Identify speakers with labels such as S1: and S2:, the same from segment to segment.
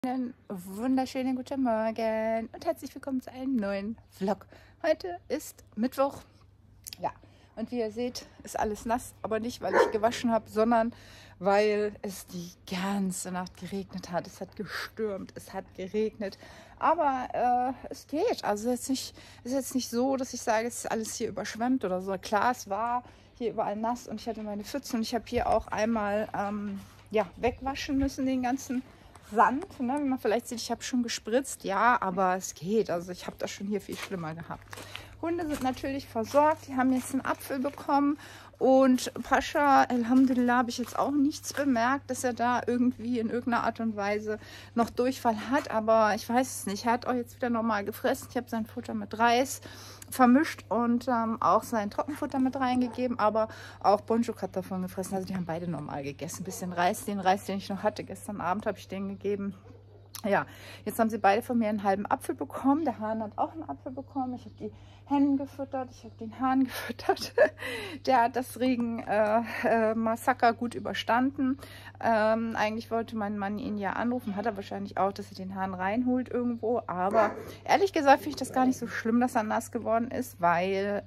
S1: Einen wunderschönen guten Morgen und herzlich willkommen zu einem neuen Vlog. Heute ist Mittwoch, ja, und wie ihr seht, ist alles nass, aber nicht, weil ich gewaschen habe, sondern weil es die ganze Nacht geregnet hat. Es hat gestürmt, es hat geregnet, aber es geht. Also es ist jetzt nicht so, dass ich sage, es ist alles hier überschwemmt oder so. Klar, es war hier überall nass und ich hatte meine Pfütze und ich habe hier auch einmal wegwaschen müssen, den ganzen Sand, ne? Wie man vielleicht sieht, ich habe schon gespritzt, ja, aber es geht. Also ich habe das schon hier viel schlimmer gehabt. Hunde sind natürlich versorgt, die haben jetzt einen Apfel bekommen und Pascha, Alhamdulillah, habe ich jetzt auch nichts bemerkt, dass er da irgendwie in irgendeiner Art und Weise noch Durchfall hat, aber ich weiß es nicht. Er hat auch jetzt wieder normal gefressen. Ich habe sein Futter mit Reis vermischt und auch sein Trockenfutter mit reingegeben, aber auch Bonjuk hat davon gefressen. Also die haben beide normal gegessen. Ein bisschen Reis, den ich noch hatte. Gestern Abend habe ich den gegeben. Ja, jetzt haben sie beide von mir einen halben Apfel bekommen. Der Hahn hat auch einen Apfel bekommen. Ich habe die Hennen gefüttert, ich habe den Hahn gefüttert. Der hat das Regen-Massaker gut überstanden. Eigentlich wollte mein Mann ihn ja anrufen, hat er wahrscheinlich auch, dass er den Hahn reinholt irgendwo. Aber ehrlich gesagt finde ich das gar nicht so schlimm, dass er nass geworden ist, weil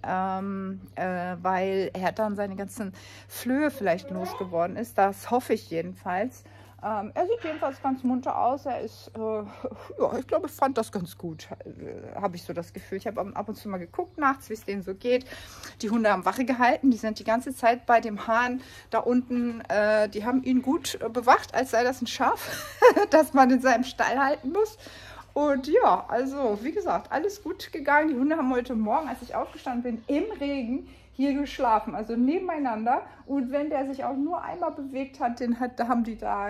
S1: er dann seine ganzen Flöhe vielleicht losgeworden ist. Das hoffe ich jedenfalls. Er sieht jedenfalls ganz munter aus. Er ist, ja, ich glaube, ich fand das ganz gut, habe ich so das Gefühl. Ich habe ab und zu mal geguckt nachts, wie es denen so geht. Die Hunde haben Wache gehalten, die sind die ganze Zeit bei dem Hahn da unten. Die haben ihn gut bewacht, als sei das ein Schaf, das man in seinem Stall halten muss. Und ja, also wie gesagt, alles gut gegangen. Die Hunde haben heute Morgen, als ich aufgestanden bin, im Regen hier geschlafen, also nebeneinander. Und wenn der sich auch nur einmal bewegt hat, den sind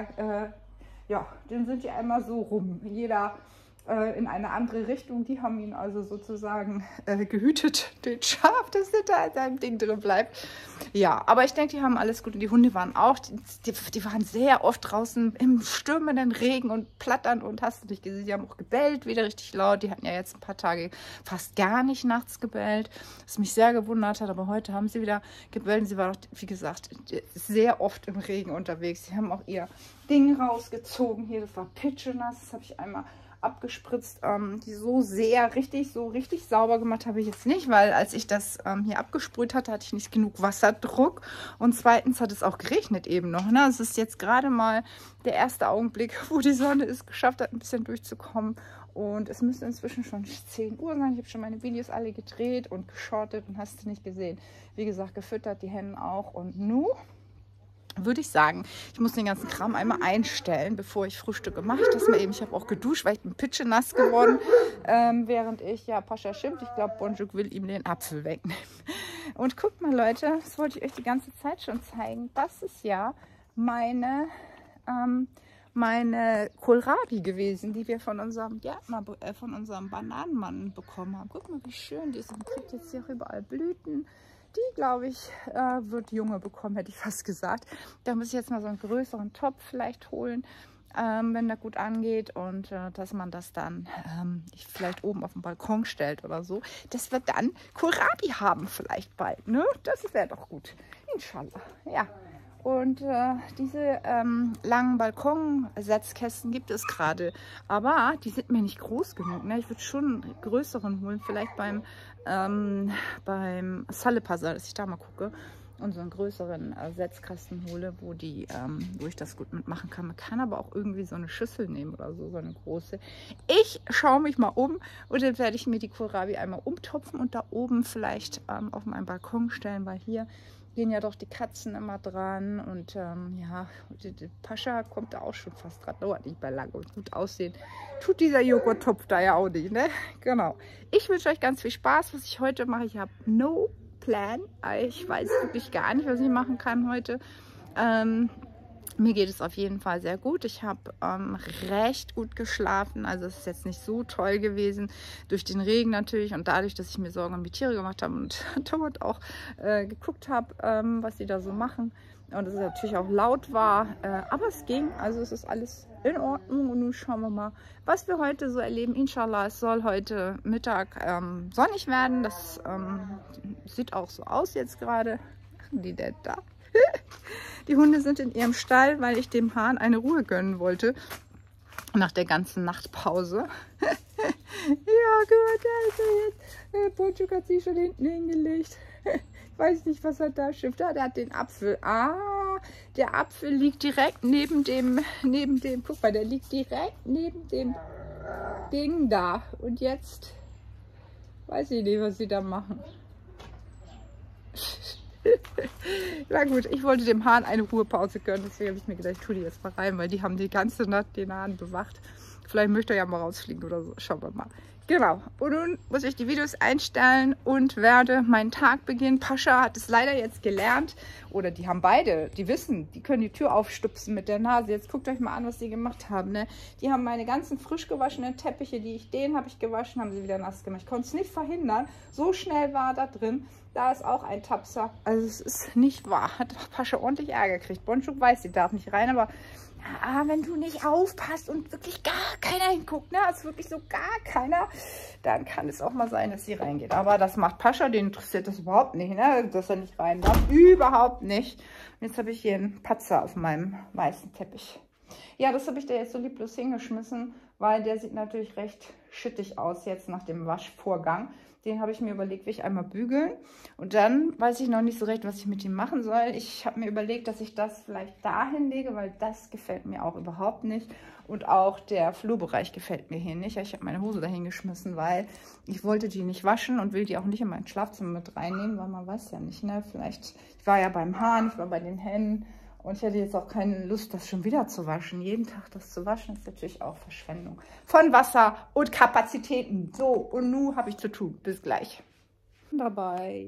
S1: die einmal so rum. Jeder in eine andere Richtung. Die haben ihn also sozusagen gehütet, den Schaf, dass der da in seinem Ding drin bleibt. Ja, aber ich denke, die haben alles gut. Und die Hunde waren auch, die waren sehr oft draußen im stürmenden Regen und plattern und hast du nicht gesehen. Die haben auch gebellt, wieder richtig laut. Die hatten ja jetzt ein paar Tage fast gar nicht nachts gebellt, was mich sehr gewundert hat. Aber heute haben sie wieder gebellt. Und sie waren auch, wie gesagt, sehr oft im Regen unterwegs. Sie haben auch ihr Ding rausgezogen. Hier, das war pitschenass. Das habe ich einmal abgespritzt, die so richtig sauber gemacht habe ich jetzt nicht, weil als ich das hier abgesprüht hatte, hatte ich nicht genug Wasserdruck und zweitens hat es auch geregnet eben noch. Ne? Es ist jetzt gerade mal der erste Augenblick, wo die Sonne es geschafft hat, ein bisschen durchzukommen und es müsste inzwischen schon 10 Uhr sein. Ich habe schon meine Videos alle gedreht und geschortet und hast du nicht gesehen. Wie gesagt, gefüttert, die Hennen auch und nun würde ich sagen, ich muss den ganzen Kram einmal einstellen, bevor ich Frühstück mache. Ich habe auch geduscht, weil ich bin pitschenass geworden, während ich, ja, Pascha schimpft. Ich glaube, Bonjuk will ihm den Apfel wegnehmen. Und guckt mal, Leute, das wollte ich euch die ganze Zeit schon zeigen. Das ist ja meine Kohlrabi gewesen, die wir von unserem Gärtner, von unserem Bananenmann bekommen haben. Guck mal, wie schön die sind. Kriegt jetzt hier auch überall Blüten. Die, glaube ich, wird Junge bekommen, hätte ich fast gesagt. Da muss ich jetzt mal so einen größeren Topf vielleicht holen, wenn der gut angeht. Und dass man das dann vielleicht oben auf den Balkon stellt oder so. Das wird dann Kohlrabi haben vielleicht bald, ne? Das wäre doch gut. Inshallah, ja. Und diese langen Balkonsetzkästen gibt es gerade. Aber die sind mir nicht groß genug. Ne? Ich würde schon einen größeren holen. Vielleicht beim Salepazar, dass ich da mal gucke. Und so einen größeren Setzkasten hole, wo ich das gut mitmachen kann. Man kann aber auch irgendwie so eine Schüssel nehmen oder so eine große. Ich schaue mich mal um und dann werde ich mir die Kohlrabi einmal umtopfen und da oben vielleicht auf meinen Balkon stellen, weil hier gehen ja doch die Katzen immer dran und ja, die Pascha kommt da auch schon fast dran. Dauert nicht mehr lange und gut aussehen. Tut dieser Joghurttopf da ja auch nicht, ne? Genau. Ich wünsche euch ganz viel Spaß, was ich heute mache. Ich habe no plan. Ich weiß wirklich gar nicht, was ich machen kann heute. Mir geht es auf jeden Fall sehr gut. Ich habe recht gut geschlafen. Also es ist jetzt nicht so toll gewesen. Durch den Regen natürlich und dadurch, dass ich mir Sorgen um die Tiere gemacht habe und dort auch geguckt habe, was sie da so machen. Und es natürlich auch laut war. Aber es ging. Also es ist alles in Ordnung. Und nun schauen wir mal, was wir heute so erleben. Inshallah, es soll heute Mittag sonnig werden. Das sieht auch so aus jetzt gerade. Machen die denn da? Die Hunde sind in ihrem Stall, weil ich dem Hahn eine Ruhe gönnen wollte. nach der ganzen Nachtpause. Ja, gut, also jetzt. Ponchuk hat sich schon hinten hingelegt. Ich weiß nicht, was er da schifft. Der hat den Apfel. Ah, der Apfel liegt direkt neben dem, guck mal, der liegt direkt neben dem Ding da. Und jetzt weiß ich nicht, was sie da machen. Na gut, ich wollte dem Hahn eine Ruhepause gönnen, deswegen habe ich mir gedacht, ich tue die jetzt mal rein, weil die haben die ganze Nacht den Hahn bewacht. Vielleicht möchte er ja mal rausfliegen oder so. Schauen wir mal. Genau. Und nun muss ich die Videos einstellen und werde meinen Tag beginnen. Pascha hat es leider jetzt gelernt. Oder die haben beide, die wissen, die können die Tür aufstupsen mit der Nase. Jetzt guckt euch mal an, was die gemacht haben. Ne? Die haben meine ganzen frisch gewaschenen Teppiche, den habe ich gewaschen, haben sie wieder nass gemacht. Ich konnte es nicht verhindern. So schnell war da drin. Da ist auch ein Tapser. Also es ist nicht wahr. Hat Pascha ordentlich Ärger gekriegt. Ponchuk weiß, sie darf nicht rein, aber wenn du nicht aufpasst und wirklich gar keiner hinguckt, ne, also wirklich so gar keiner, dann kann es auch mal sein, dass sie reingeht. Aber das macht Pascha, den interessiert das überhaupt nicht, ne, dass er nicht rein darf. Überhaupt nicht. Und jetzt habe ich hier einen Patzer auf meinem weißen Teppich. Ja, das habe ich da jetzt so lieblos hingeschmissen, weil der sieht natürlich recht schüttig aus jetzt nach dem Waschvorgang. Den habe ich mir überlegt, will ich einmal bügeln. Und dann weiß ich noch nicht so recht, was ich mit ihm machen soll. Ich habe mir überlegt, dass ich das vielleicht dahin lege, weil das gefällt mir auch überhaupt nicht. Und auch der Flurbereich gefällt mir hier nicht. Ich habe meine Hose dahin geschmissen, weil ich wollte die nicht waschen und will die auch nicht in mein Schlafzimmer mit reinnehmen, weil man weiß ja nicht, ne? Vielleicht, ich war ja beim Hahn, ich war bei den Hennen. Und ich hätte jetzt auch keine Lust, das schon wieder zu waschen. Jeden Tag das zu waschen, ist natürlich auch Verschwendung von Wasser und Kapazitäten. So, und nun habe ich zu tun. Bis gleich. Dabei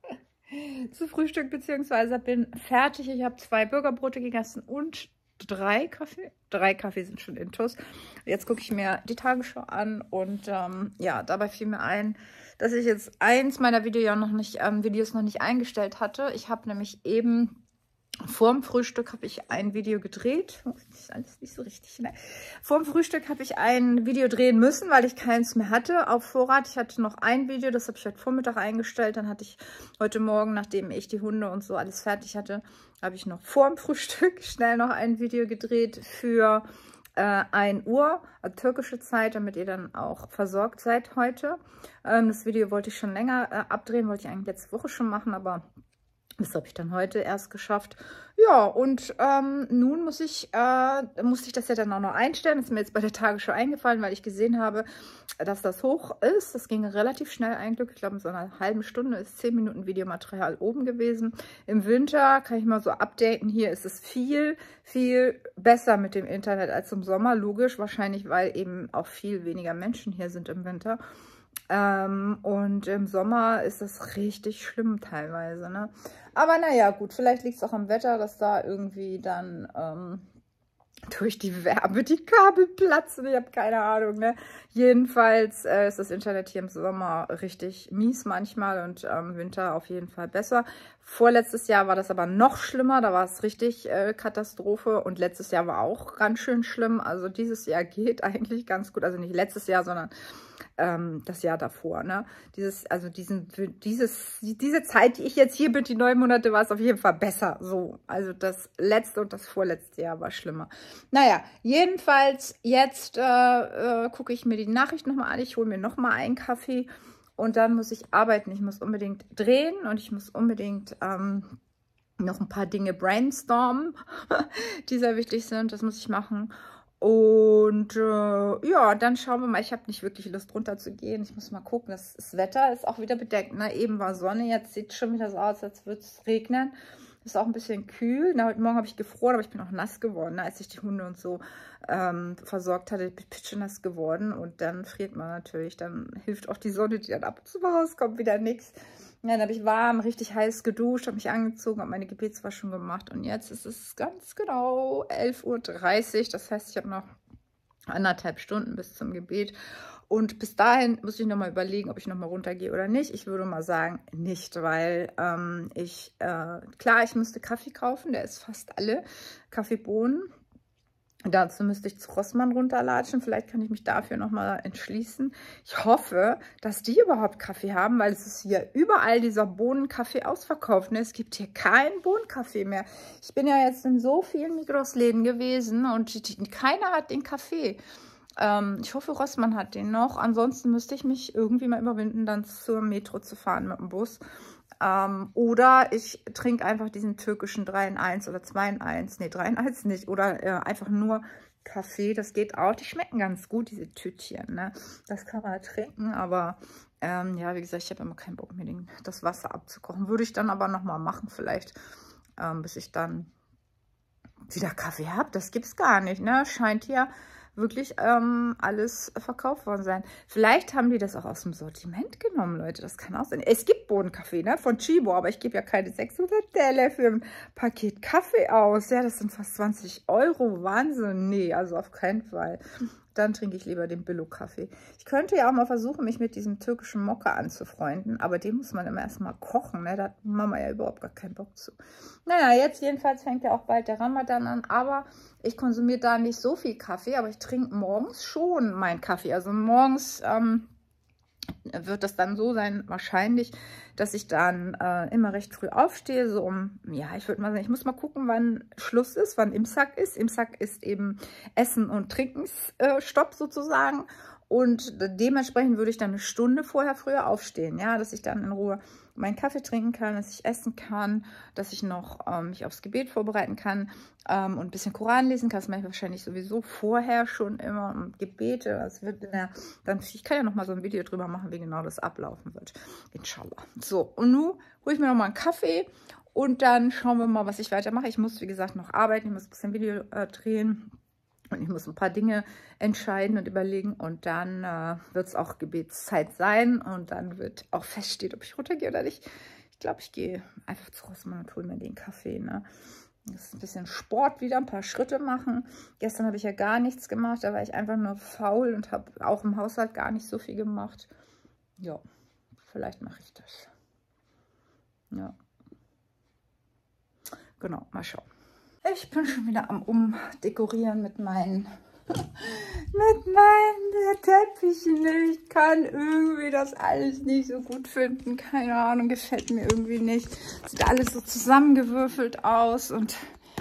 S1: zu Frühstück, beziehungsweise bin fertig. Ich habe 2 Burgerbrote gegessen und 3 Kaffee. 3 Kaffee sind schon intus. Jetzt gucke ich mir die Tagesschau an und ja, dabei fiel mir ein, dass ich jetzt eins meiner Videos noch nicht eingestellt hatte. Ich habe nämlich eben vorm Frühstück habe ich ein Video gedreht. Das ist alles nicht so richtig, ne? Vorm Frühstück habe ich ein Video drehen müssen, weil ich keins mehr hatte auf Vorrat. Ich hatte noch ein Video, das habe ich heute Vormittag eingestellt. Dann hatte ich heute Morgen, nachdem ich die Hunde und so alles fertig hatte, habe ich noch vorm Frühstück schnell noch ein Video gedreht für 1 Uhr, türkische Zeit, damit ihr dann auch versorgt seid heute. Das Video wollte ich schon länger abdrehen, wollte ich eigentlich letzte Woche schon machen, aber das habe ich dann heute erst geschafft. Ja, und nun musste ich das ja dann auch noch einstellen. Das ist mir jetzt bei der Tagesschau eingefallen, weil ich gesehen habe, dass das hoch ist. Das ging relativ schnell eigentlich. Ich glaube, in so einer halben Stunde ist 10 Minuten Videomaterial oben gewesen. Im Winter kann ich mal so updaten. Hier ist es viel, viel besser mit dem Internet als im Sommer. Logisch, wahrscheinlich, weil eben auch viel weniger Menschen hier sind im Winter. Und im Sommer ist das richtig schlimm teilweise, ne? Aber naja, gut, vielleicht liegt es auch am Wetter, dass da irgendwie dann durch die Wärme die Kabel platzen. Ich habe keine Ahnung, ne? Jedenfalls ist das Internet hier im Sommer richtig mies manchmal und im Winter auf jeden Fall besser. Vorletztes Jahr war das aber noch schlimmer, da war es richtig Katastrophe und letztes Jahr war auch ganz schön schlimm. Also dieses Jahr geht eigentlich ganz gut, also nicht letztes Jahr, sondern das Jahr davor, ne? Diese Zeit, die ich jetzt hier bin, die 9 Monate, war es auf jeden Fall besser. So, also das letzte und das vorletzte Jahr war schlimmer. Naja, jedenfalls jetzt gucke ich mir die Nachricht nochmal an. Ich hole mir nochmal einen Kaffee und dann muss ich arbeiten. Ich muss unbedingt drehen und ich muss unbedingt noch ein paar Dinge brainstormen, die sehr wichtig sind. Das muss ich machen. Und ja, dann schauen wir mal. Ich habe nicht wirklich Lust runter zu gehen. Ich muss mal gucken. Das Wetter ist auch wieder bedeckt. Ne? Eben war Sonne, jetzt sieht es schon wieder so aus, als würde es regnen. Ist auch ein bisschen kühl. Na, heute Morgen habe ich gefroren, aber ich bin auch nass geworden, ne? Als ich die Hunde und so versorgt hatte. Ich bin pitschenass geworden und dann friert man natürlich. Dann hilft auch die Sonne, die dann ab und zu rauskommt, wieder nichts. Ja, dann habe ich warm, richtig heiß geduscht, habe mich angezogen, habe meine Gebetswaschung gemacht und jetzt ist es ganz genau 11:30 Uhr. Das heißt, ich habe noch 1,5 Stunden bis zum Gebet. Und bis dahin muss ich nochmal überlegen, ob ich nochmal runtergehe oder nicht. Ich würde mal sagen, nicht, weil klar, ich müsste Kaffee kaufen, der ist fast alle, Kaffeebohnen. Dazu müsste ich zu Rossmann runterlatschen. Vielleicht kann ich mich dafür nochmal entschließen. Ich hoffe, dass die überhaupt Kaffee haben, weil es ist hier überall dieser Bohnenkaffee ausverkauft. Ne? Es gibt hier keinen Bohnenkaffee mehr. Ich bin ja jetzt in so vielen Migros-Läden gewesen und keiner hat den Kaffee. Ich hoffe, Rossmann hat den noch. Ansonsten müsste ich mich irgendwie mal überwinden, dann zur Metro zu fahren mit dem Bus. Oder ich trinke einfach diesen türkischen 3 in 1 oder 2 in 1. Nee, 3 in 1 nicht. Oder einfach nur Kaffee. Das geht auch. Die schmecken ganz gut, diese Tütchen. Ne? Das kann man trinken. Aber ja, wie gesagt, ich habe immer keinen Bock, mir das Wasser abzukochen. Würde ich dann aber nochmal machen, vielleicht, bis ich dann wieder Kaffee habe. Das gibt es gar nicht. Ne? Scheint ja wirklich alles verkauft worden sein. Vielleicht haben die das auch aus dem Sortiment genommen, Leute. Das kann auch sein. Es gibt Bohnenkaffee, ne, von Chibo, aber ich gebe ja keine 600 Teller für ein Paket Kaffee aus. Ja, das sind fast 20 Euro. Wahnsinn. Nee, also auf keinen Fall. Dann trinke ich lieber den Billo-Kaffee. Ich könnte ja auch mal versuchen, mich mit diesem türkischen Mokka anzufreunden, aber den muss man immer erstmal kochen. Ne? Da hat Mama ja überhaupt gar keinen Bock zu. Naja, jetzt jedenfalls fängt ja auch bald der Ramadan an, aber ich konsumiere da nicht so viel Kaffee, aber ich trinke morgens schon meinen Kaffee. Also morgens wird das dann so sein, wahrscheinlich, dass ich dann immer recht früh aufstehe, so ja, ich würde mal sagen, ich muss mal gucken, wann Schluss ist, wann Imsak ist. Imsak ist eben Essen- und Trinkensstopp sozusagen. Und dementsprechend würde ich dann eine Stunde vorher früher aufstehen, ja, dass ich dann in Ruhe meinen Kaffee trinken kann, dass ich essen kann, dass ich noch mich aufs Gebet vorbereiten kann und ein bisschen Koran lesen kann. Das mache ich wahrscheinlich sowieso vorher schon immer und Gebete. Das wird ich kann ja noch mal so ein Video drüber machen, wie genau das ablaufen wird. Inshallah. So, und nun hole ich mir noch mal einen Kaffee und dann schauen wir mal, was ich weitermache. Ich muss, wie gesagt, noch arbeiten. Ich muss ein bisschen Video drehen. Und ich muss ein paar Dinge entscheiden und überlegen. Und dann wird es auch Gebetszeit sein. Und dann wird auch feststehen, ob ich runtergehe oder nicht. Ich glaube, ich gehe einfach zu Rossmann und hole mir den Kaffee. Ne? Das ist ein bisschen Sport wieder, ein paar Schritte machen. Gestern habe ich ja gar nichts gemacht. Da war ich einfach nur faul und habe auch im Haushalt gar nicht so viel gemacht. Ja, vielleicht mache ich das. Ja. Genau, mal schauen. Ich bin schon wieder am Umdekorieren mit meinen Teppichen. Ich kann irgendwie das alles nicht so gut finden. Keine Ahnung, gefällt mir irgendwie nicht. Sieht alles so zusammengewürfelt aus. Und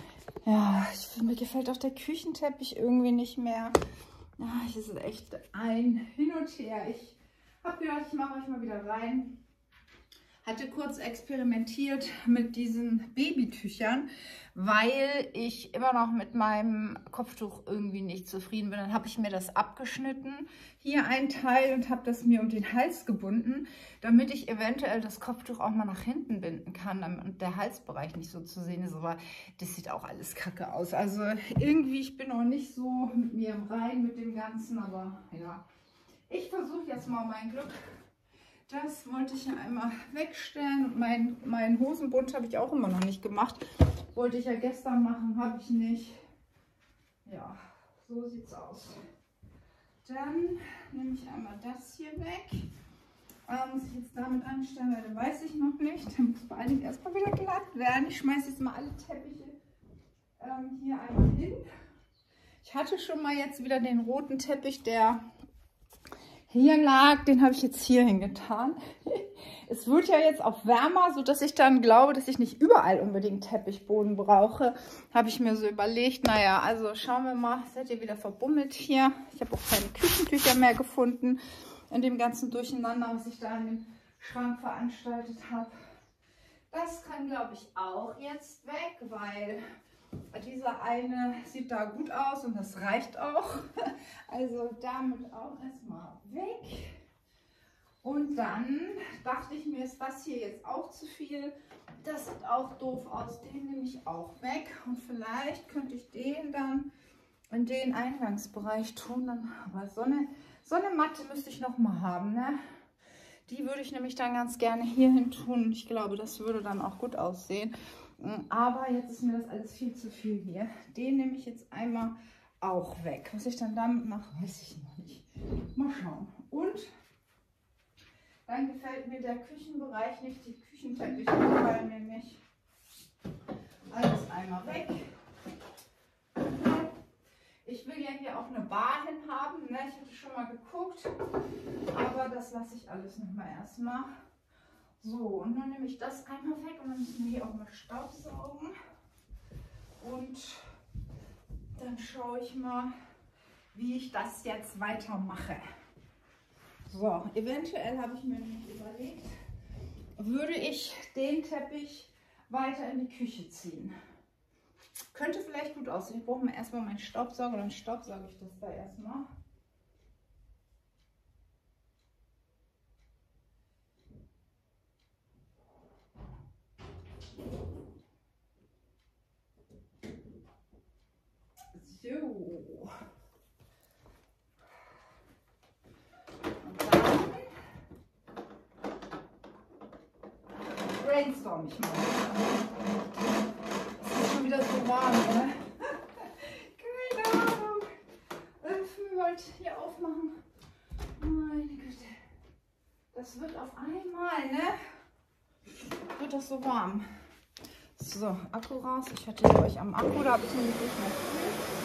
S1: ja, mir gefällt auch der Küchenteppich irgendwie nicht mehr. Ja, es ist echt ein Hin und Her. Ich habe gedacht, ich mache euch mal wieder rein. Hatte kurz experimentiert mit diesen Babytüchern, weil ich immer noch mit meinem Kopftuch irgendwie nicht zufrieden bin. Dann habe ich mir das abgeschnitten, hier ein Teil, und habe das mir um den Hals gebunden, damit ich eventuell das Kopftuch auch mal nach hinten binden kann und der Halsbereich nicht so zu sehen ist. Aber das sieht auch alles kacke aus. Also irgendwie, ich bin noch nicht so mit mir im Reinen mit dem Ganzen, aber ja, ich versuche jetzt mal mein Glück. Das wollte ich ja einmal wegstellen. Und mein Hosenbund habe ich auch immer noch nicht gemacht. Wollte ich ja gestern machen, habe ich nicht. Ja, so sieht es aus. Dann nehme ich einmal das hier weg. Muss ich jetzt damit anstellen, weil weiß ich noch nicht. Der muss vor allen Dingen erstmal wieder glatt werden. Ich schmeiße jetzt mal alle Teppiche hier einmal hin. Ich hatte schon mal jetzt wieder den roten Teppich, der hier lag, den habe ich jetzt hier hingetan. Es wird ja jetzt auch wärmer, sodass ich dann glaube, dass ich nicht überall unbedingt Teppichboden brauche. Habe ich mir so überlegt. Naja, also schauen wir mal. Seid ihr wieder verbummelt hier? Ich habe auch keine Küchentücher mehr gefunden in dem ganzen Durcheinander, was ich da in dem Schrank veranstaltet habe. Das kann, glaube ich, auch jetzt weg, weil dieser eine sieht da gut aus und das reicht auch. Also damit auch erstmal weg. Und dann dachte ich mir, ist das hier jetzt auch zu viel. Das sieht auch doof aus. Den nehme ich auch weg. Und vielleicht könnte ich den dann in den Eingangsbereich tun. Aber so eine Matte müsste ich noch mal haben, ne? Die würde ich nämlich dann ganz gerne hier hin tun. Ich glaube, das würde dann auch gut aussehen. Aber jetzt ist mir das alles viel zu viel hier. Den nehme ich jetzt einmal auch weg. Was ich dann damit mache, weiß ich noch nicht. Mal schauen. Und dann gefällt mir der Küchenbereich nicht. Die Küchenteppiche gefallen mir nicht. Alles einmal weg. Ich will ja hier auch eine Bar hin haben. Ne? Ich hatte schon mal geguckt, aber das lasse ich alles noch mal erstmal. So, und dann nehme ich das einmal weg und dann müssen wir hier auch mal staubsaugen. Und dann schaue ich mal, wie ich das jetzt weitermache. So, eventuell habe ich mir nämlich überlegt, würde ich den Teppich weiter in die Küche ziehen. Könnte vielleicht gut aussehen. Ich brauche mir erstmal meinen Staubsauger, dann staubsauge ich das da erstmal. So. Und dann brainstorm ich mal. Es ist schon wieder so warm, ne? Keine Ahnung. Wir wollt hier aufmachen. Meine Güte. Das wird auf einmal, ne? Wird das so warm. So, Akku raus. Ich hatte hier euch am Akku, da habe ich nämlich nicht mehr viel.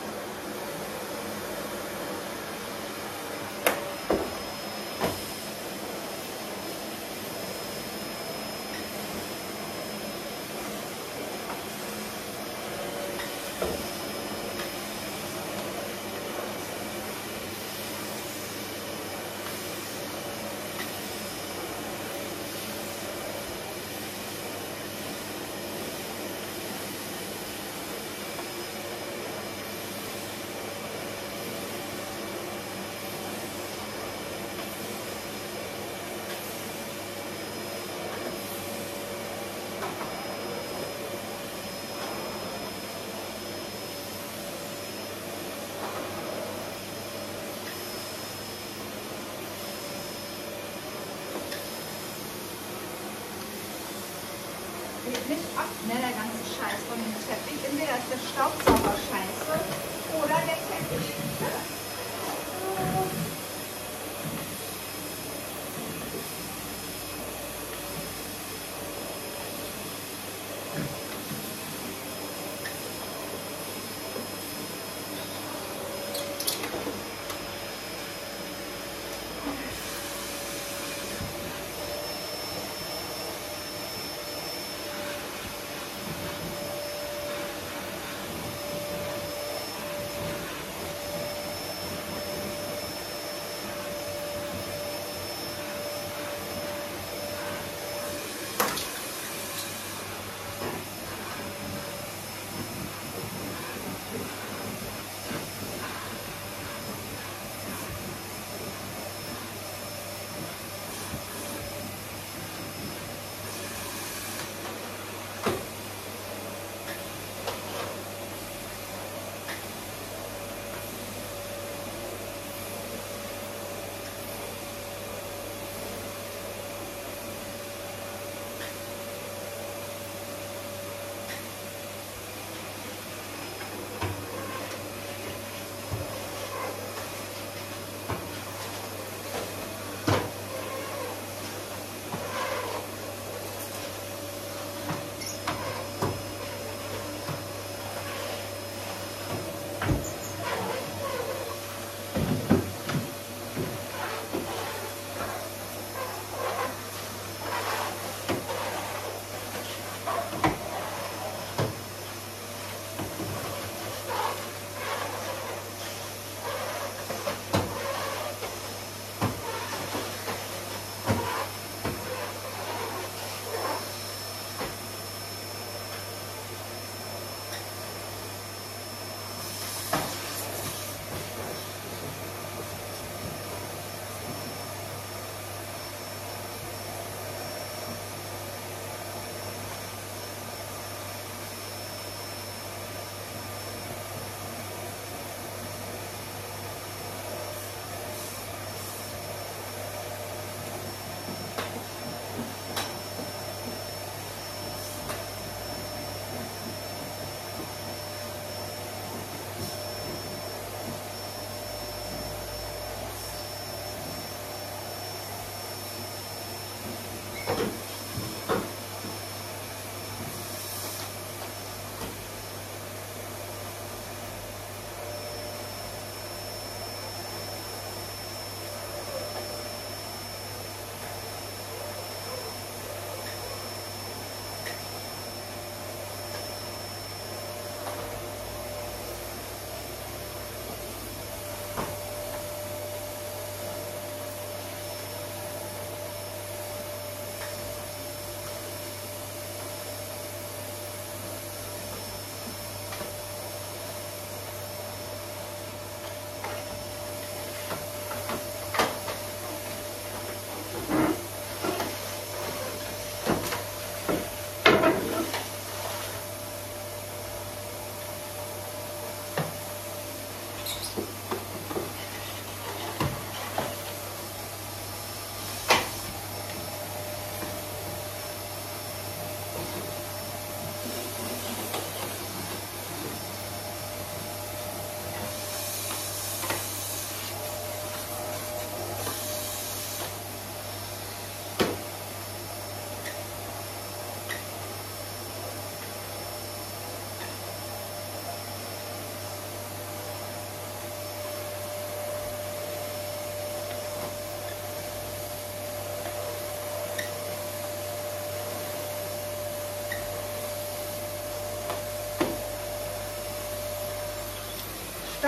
S1: Geht nicht ab, ne, der ganze Scheiß von dem Teppich. Entweder ist der Staubsauger scheiße oder der Teppich.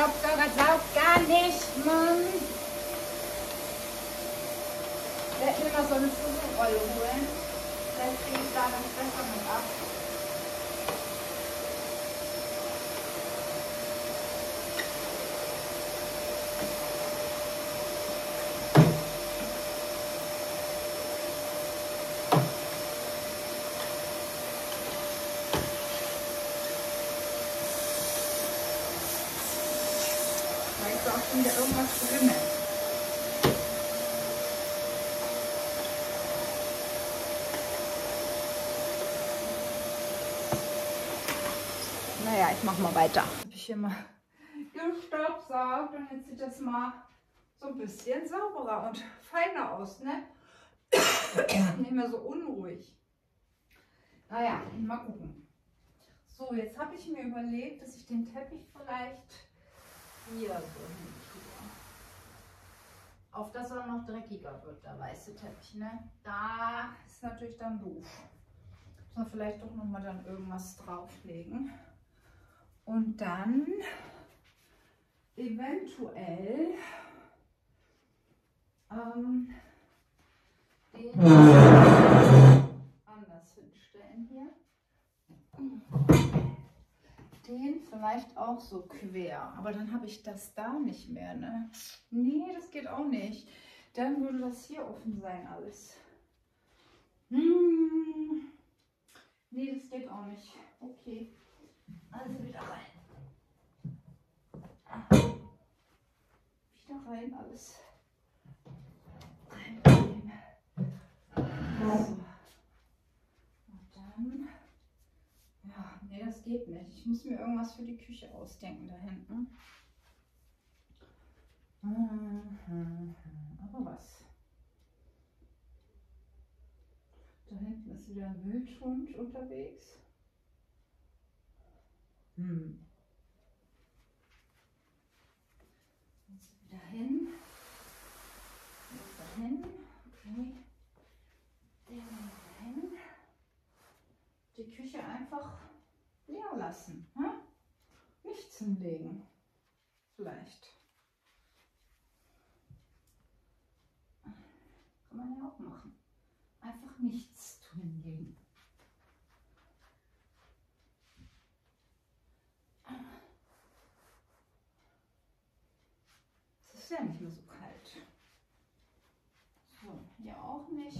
S1: Staubsauger saugt gar nicht, Mann. Ich werde mir mal so eine Fußrolle holen. Vielleicht kriege ich da das besser mit ab. Da ist auch schon wieder irgendwas drin. Naja, ich mache mal weiter. Habe ich hier mal gestaubsaugt und jetzt sieht das mal so ein bisschen sauberer und feiner aus, ne? Nicht mehr so unruhig. Naja, mal gucken. So, jetzt habe ich mir überlegt, dass ich den Teppich vielleicht hier so hin tue. Auf dass er noch dreckiger wird, der weiße Teppich, ne? Da ist natürlich dann doof. Muss man vielleicht doch nochmal dann irgendwas drauflegen. Und dann eventuell den anders hinstellen hier. Den vielleicht auch so quer, aber dann habe ich das da nicht mehr, ne? Nee, das geht auch nicht. Dann würde das hier offen sein alles. Nee, das geht auch nicht. Okay, also wieder rein. Wieder rein alles. Kein Problem. So. Und dann... Ja, nee, das geht nicht. Ich muss mir irgendwas für die Küche ausdenken da hinten. Aber was? Da hinten ist wieder ein Wildhund unterwegs. Jetzt wieder hin. Jetzt dahin. Okay. Den wieder hin. Die Küche einfach leer lassen. Hm? Nichts hinlegen. Vielleicht. Kann man ja auch machen. Einfach nichts hinlegen. Es ist ja nicht mehr so kalt. So, hier auch nicht.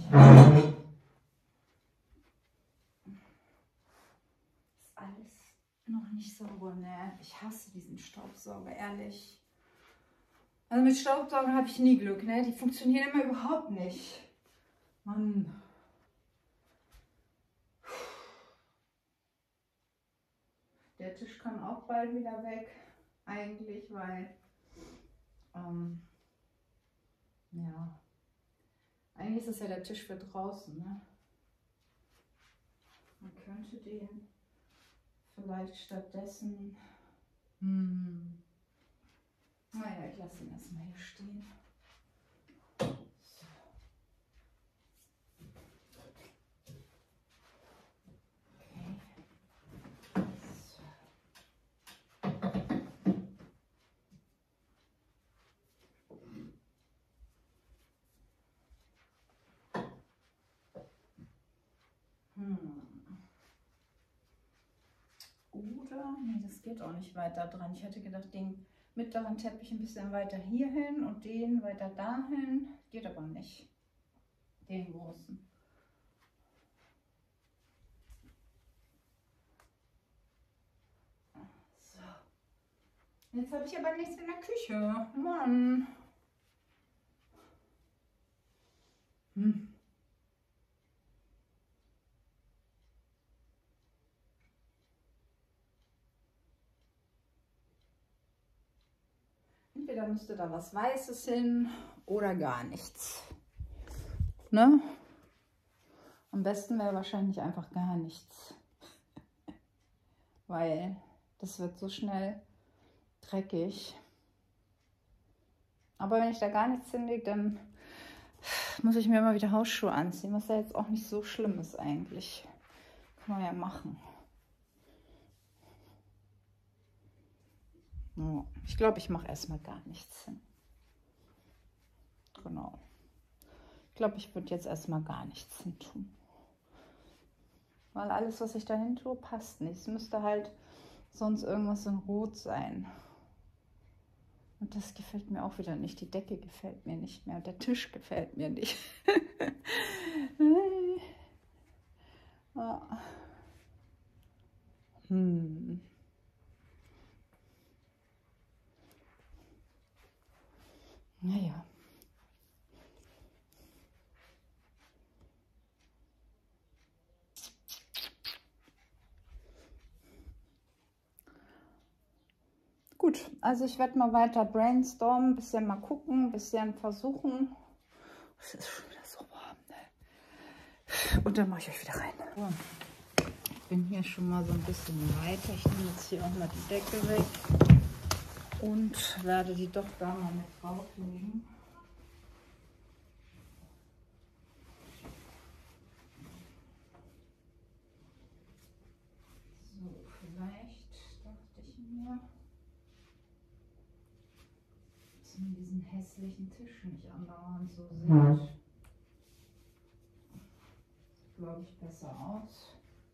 S1: Alles noch nicht sauber, ne? Ich hasse diesen Staubsauger, ehrlich. Also mit Staubsauger habe ich nie Glück, ne? Die funktionieren immer überhaupt nicht. Mann. Der Tisch kann auch bald wieder weg, eigentlich, weil, ja, eigentlich ist es ja der Tisch für draußen, ne? Man könnte den vielleicht stattdessen, naja, ich lasse ihn erstmal hier stehen. So. Okay. So. Oder, nee, das geht auch nicht weiter dran. Ich hätte gedacht, den mittleren Teppich ein bisschen weiter hier hin und den weiter dahin. Geht aber nicht. Den großen. So. Jetzt habe ich aber nichts in der Küche. Mann. Entweder müsste da was Weißes hin oder gar nichts. Ne? Am besten wäre wahrscheinlich einfach gar nichts. Weil das wird so schnell dreckig. Aber wenn ich da gar nichts hinlege, dann muss ich mir immer wieder Hausschuhe anziehen, was ja jetzt auch nicht so schlimm ist eigentlich. Kann man ja machen. Ja, ich glaube, ich mache erstmal gar nichts hin. Genau. Ich glaube, ich würde jetzt erstmal gar nichts hin tun. Weil alles, was ich da hin tue, passt nicht. Es müsste halt sonst irgendwas in Rot sein. Und das gefällt mir auch wieder nicht. Die Decke gefällt mir nicht mehr. Der Tisch gefällt mir nicht. Ja. Naja. Gut, also ich werde mal weiter brainstormen, ein bisschen mal gucken, ein bisschen versuchen. Es ist schon wieder so warm, ne? Und dann mache ich euch wieder rein. So. Ich bin hier schon mal so ein bisschen weiter. Ich nehme jetzt hier auch mal die Decke weg und werde die doch da mal mit drauflegen. So, vielleicht dachte ich mir, dass man diesen hässlichen Tisch nicht andauernd so sieht. Glaube ich, besser aus.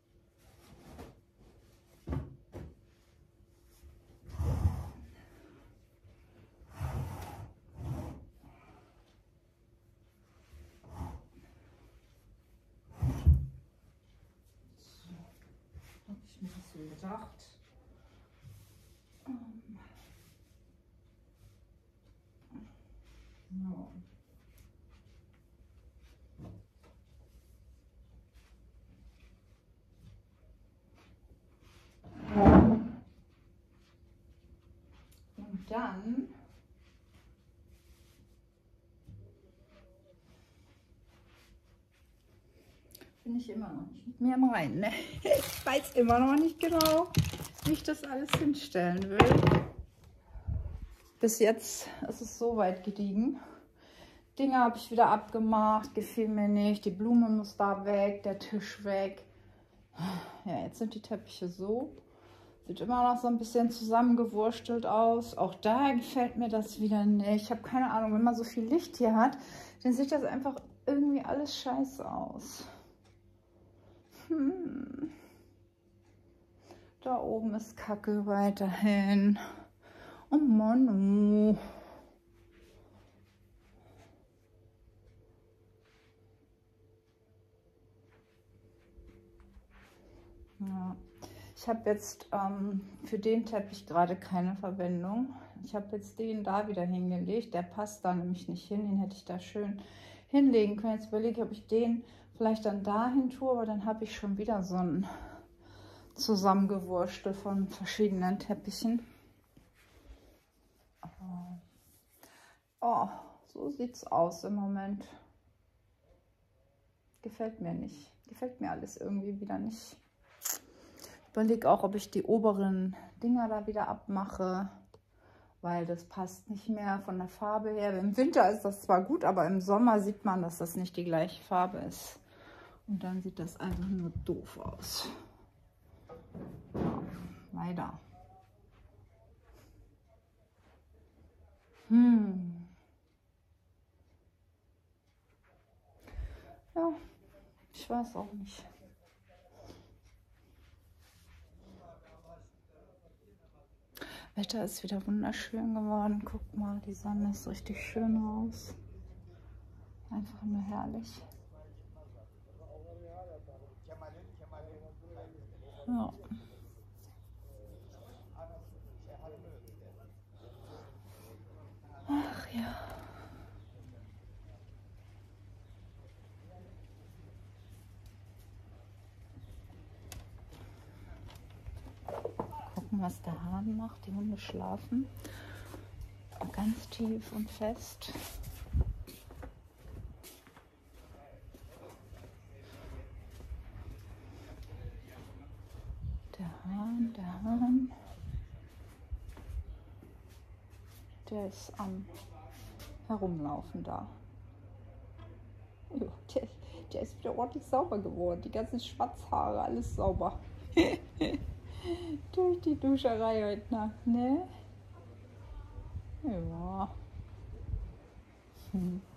S1: Habe ich mir das so gedacht. So. Und dann bin ich immer noch nicht mit mir im Reinen. Ne? Ich weiß immer noch nicht genau, wie ich das alles hinstellen will. Bis jetzt ist es so weit gediegen. Dinge habe ich wieder abgemacht, gefiel mir nicht. Die Blume muss da weg, der Tisch weg. Ja, jetzt sind die Teppiche so. Sieht immer noch so ein bisschen zusammengewurstelt aus. Auch da gefällt mir das wieder nicht. Ich habe keine Ahnung, wenn man so viel Licht hier hat, dann sieht das einfach irgendwie alles scheiße aus. Da oben ist Kacke weiterhin. Oh Mann. Oh. Ja. Ich habe jetzt für den Teppich gerade keine Verwendung. Ich habe jetzt den da wieder hingelegt. Der passt da nämlich nicht hin. Den hätte ich da schön hinlegen können. Jetzt überlege ich, ob ich den vielleicht dann dahin tue, aber dann habe ich schon wieder so ein Zusammengewurstel von verschiedenen Teppichen. Oh, so sieht es aus im Moment. Gefällt mir nicht. Gefällt mir alles irgendwie wieder nicht. Ich überlege auch, ob ich die oberen Dinger da wieder abmache, weil das passt nicht mehr von der Farbe her. Im Winter ist das zwar gut, aber im Sommer sieht man, dass das nicht die gleiche Farbe ist. Und dann sieht das einfach nur doof aus. Ja, leider. Ja, ich weiß auch nicht. Wetter ist wieder wunderschön geworden. Guck mal, die Sonne ist richtig schön raus. Einfach nur herrlich. Ja. Ach ja. Gucken, was der Hahn macht. Die Hunde schlafen. Ganz tief und fest. Der Hahn. Der ist am Herumlaufen da. Jo, der ist wieder ordentlich sauber geworden. Die ganzen Schwarzhaare, alles sauber. Durch die Duscherei heute Nacht, ne? Ja. Hm.